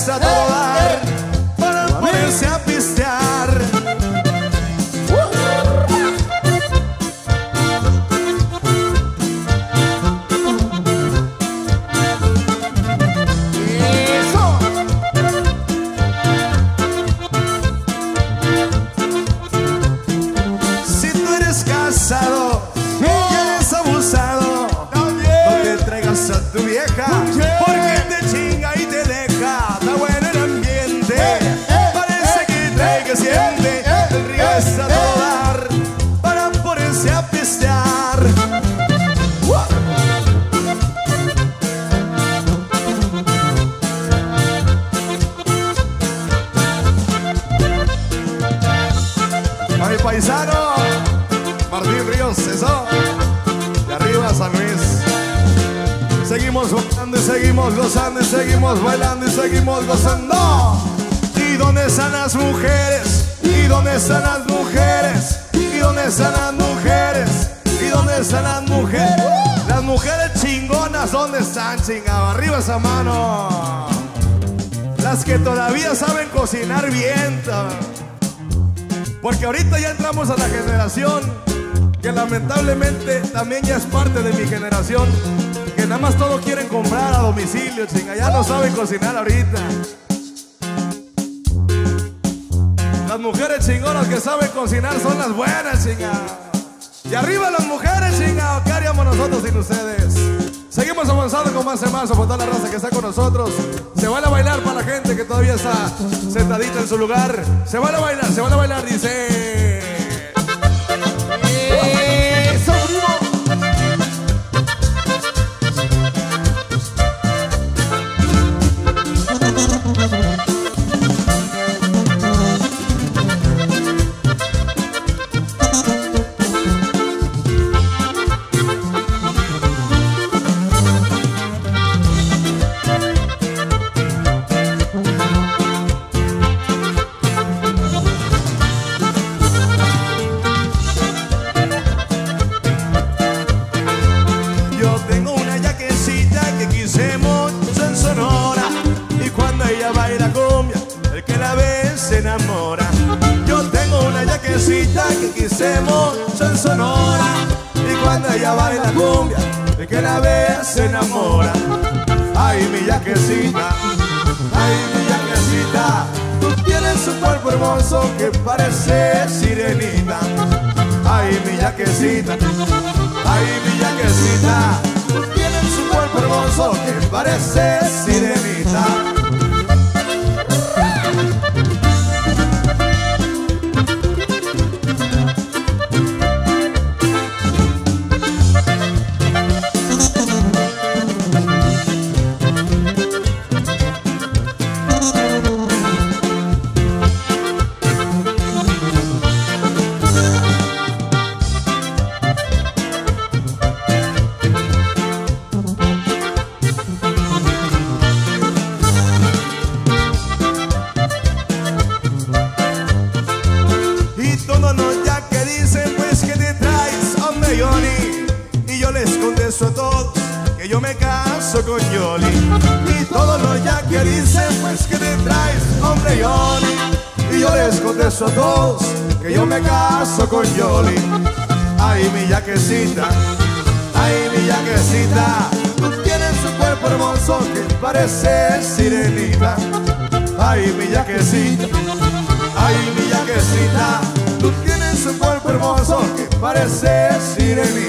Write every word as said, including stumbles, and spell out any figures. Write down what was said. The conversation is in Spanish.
es a todo dar para ponerse a pistear. Si tú eres casado y eres abusado, no te traigas a tu vieja, porque te chinga y te deja. Está bueno el ambiente, parece que trae que siente. El río es a todo dar para ponerse a pistear. A mi paisano Martín Ríos, eso. De arriba San Luis. Seguimos bailando y seguimos gozando y seguimos bailando y seguimos gozando. ¿Y dónde están las mujeres? ¿Y dónde están las mujeres? ¿Y dónde están las mujeres? ¿Y dónde están las mujeres? Las mujeres chingonas, ¿dónde están, chingado? Arriba esa mano. Las que todavía saben cocinar bien. Porque ahorita ya entramos a la generación que lamentablemente también ya es parte de mi generación, que nada más todo quieren comprar a domicilio, chinga, ya no saben cocinar ahorita. Las mujeres chingonas que saben cocinar son las buenas, chinga. Y arriba las mujeres, chinga, ¿qué haríamos nosotros sin ustedes? Seguimos avanzando con más y más por toda la raza que está con nosotros. Se van a bailar para la gente que todavía está sentadita en su lugar. Se van a bailar, se van a bailar, dice. ¡Eso, primo! Que quise mucho en Sonora, y cuando ella baila cumbia, el que la vea se enamora. Ay, mi yaquecita, ay, mi yaquecita, tú tienes un cuerpo hermoso que parece sirenita. Ay, mi yaquecita, ay, mi yaquecita, tú tienes un cuerpo hermoso que parece sirenita. A todos que yo me caso con Yoli, y todos los ya que dicen pues que te traes, hombre Yoli, y yo les contesto a todos que yo me caso con Yoli. Ay, mi yaquecita, ay, mi yaquecita, tú tienes un cuerpo hermoso que parece sirenita. Ay, mi yaquecita, ay, mi yaquecita, tú tienes un cuerpo hermoso que parece sirenita.